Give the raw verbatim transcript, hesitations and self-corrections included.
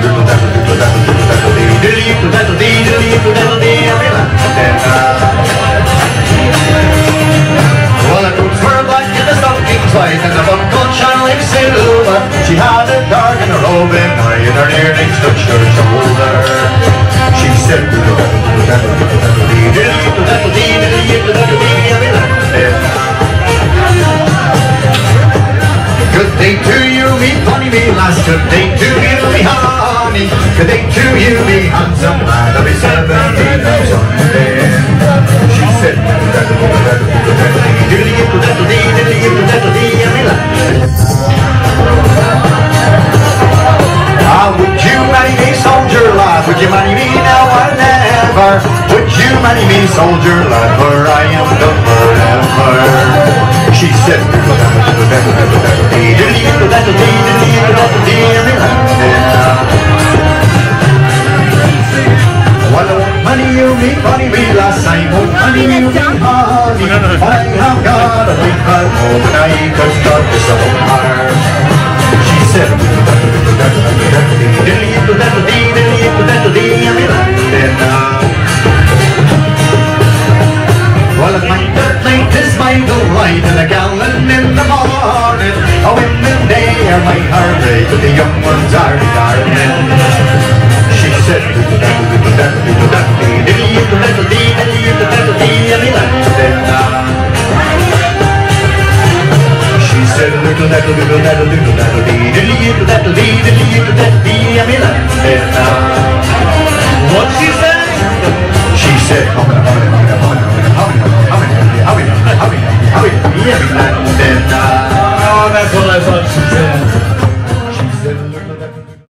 Well, the boots were black and the stockings white, and the buckle shone like silver. She had a dog in her roving eye, and her earrings touched her shoulder. She said, good day to you, me funny, me lass. Good day to you, me honey. Good day to you, me handsome lad. I'll be seventeen on Sunday. She said, ah, would you marry me, soldier lad? Would you marry me now or never? Would you marry me, soldier lad? For I am done forever. She said, well, I want money, you me, money, me last night. Want money, you me, honey. I have got a big heart, oh, but I could start this a whole heart.